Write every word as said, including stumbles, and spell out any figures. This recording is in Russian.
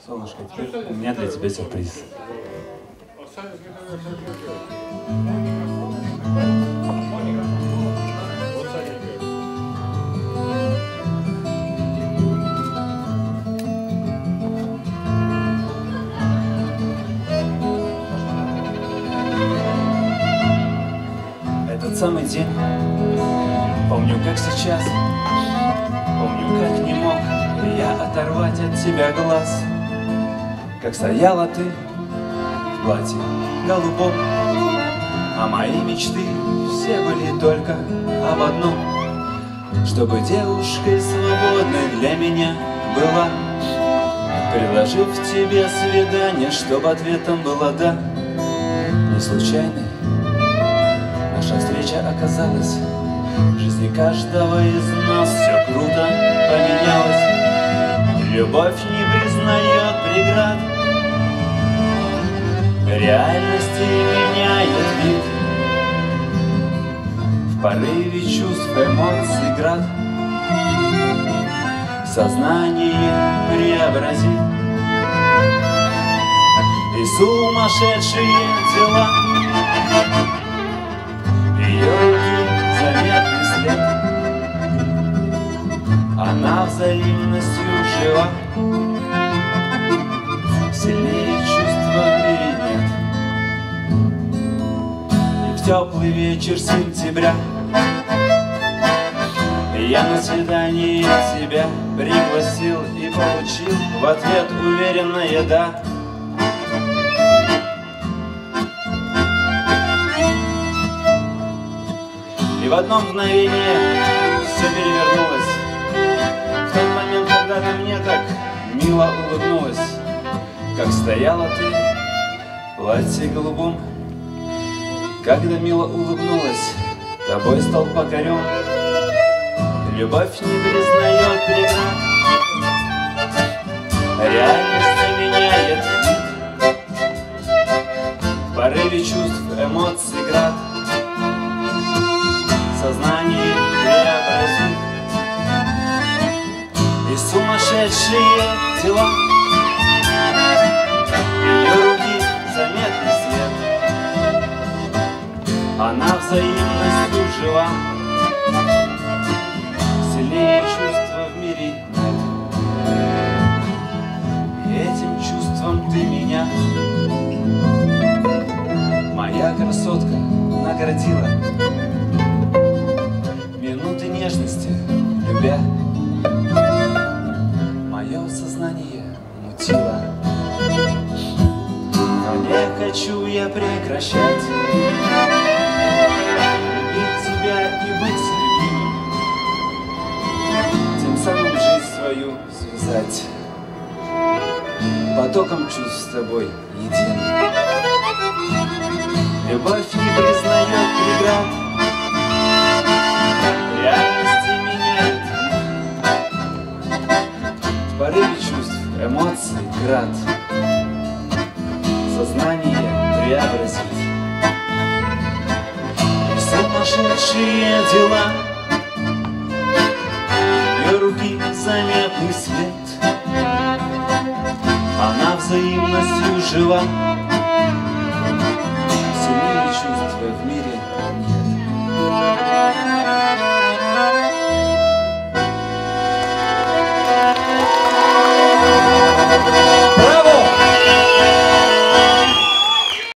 Солнышко, теперь у меня для тебя сюрприз. Этот самый день, помню как сейчас, помню как не мог я оторвать от тебя глаз. Как стояла ты в платье голубом, а мои мечты все были только об одном: чтобы девушкой свободной для меня была, предложив тебе свидание, чтобы ответом было «да». Не случайной наша встреча оказалась, в жизни каждого из нас все круто поменялось. Любовь не признает преград, реальности меняет вид, в порыве чувств, эмоций град сознание преобразит. И сумасшедшие дела, ее руки заметный след, она взаимностью жива, сильнее чувства в мире нет. И в теплый вечер сентября я на свидание тебя пригласил и получил в ответ уверенное «да». И в одно мгновение все перевернулось, в тот момент, когда ты мне так мило улыбнулась. Как стояла ты в платье голубом, когда мило улыбнулась, тобой стал покорен. Любовь не признает преград, реальность не меняет вид, в порыве чувств, эмоций град сознание преобразит. И сумасшедшие дела, ее руки заметный след, она взаимностью жива, сильнее чувства в мире нет. И этим чувством ты меня, моя красотка, наградила. Минуты нежности любя, мое сознание мутило. Но не хочу я прекращать любить тебя и быть любимым, тем самым жизнь свою связать потоком чувств с тобой единым. Любовь не признает преград, реальности меняет вид, в порыве чувств, эмоций град сознание преобразит. И сумасшедшие дела, ее руки заметный след, она взаимностью жива, сильнее чувства в мире нет.